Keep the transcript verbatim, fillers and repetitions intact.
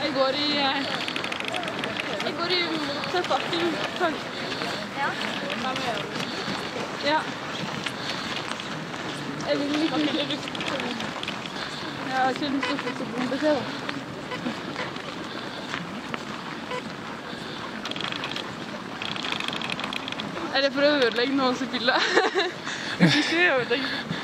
Jeg går i... Jeg går i motsatt bakken. Ja. Ja. Jeg vil ikke... Jeg har ikke lyst til å få så bombe til, da. Er det for å ødelegge noens bilder? Ikke ødelegge.